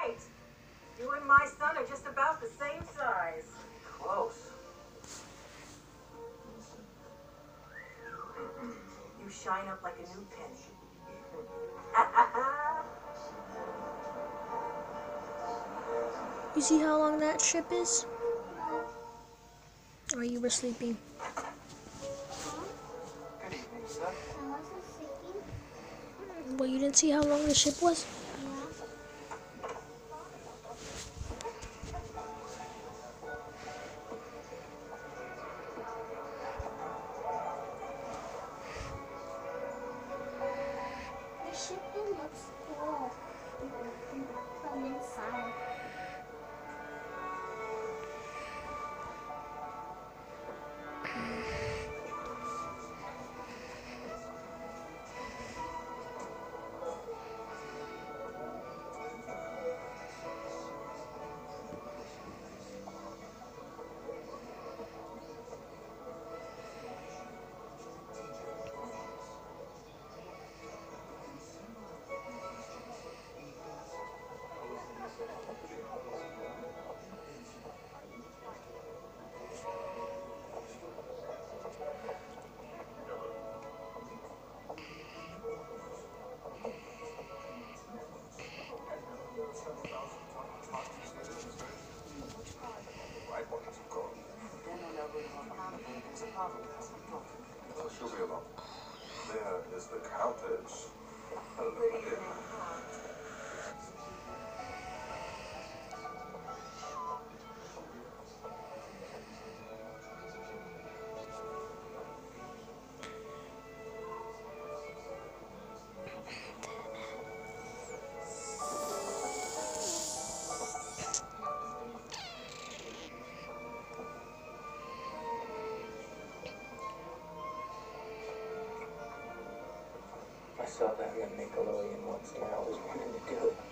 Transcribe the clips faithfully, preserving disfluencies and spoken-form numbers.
right. You and my son are just about the same size. Close. You shine up like a new penny. You see how long that ship is? Or you were sleeping? Good evening, sir. I wasn't sleeping. Well, you didn't see how long the ship was? Yeah. The shipping looks cool from inside. Well, she'll be along. There is the Countess. Hello, Good my evening. dear. I saw that on Nickelodeon once and I always wanted to do it.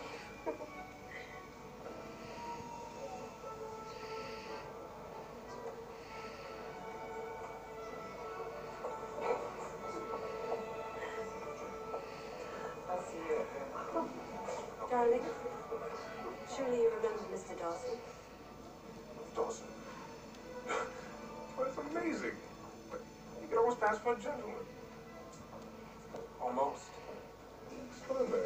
I'll see you. Darling, surely you remember Mister Dawson? Dawson. Well, it's amazing. You can almost pass for a gentleman. Almost. Still in there.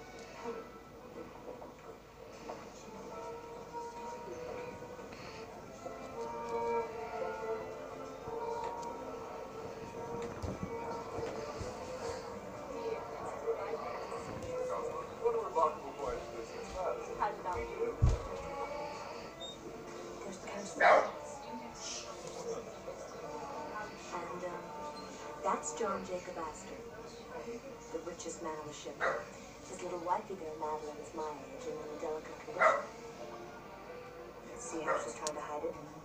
What a remarkable voice this is. I love you. There's the coast. And, um, that's John Jacob Astor, the richest man on the ship. His little wifey there, Madeline, is my age and in a delicate condition. See how she's trying to hide it?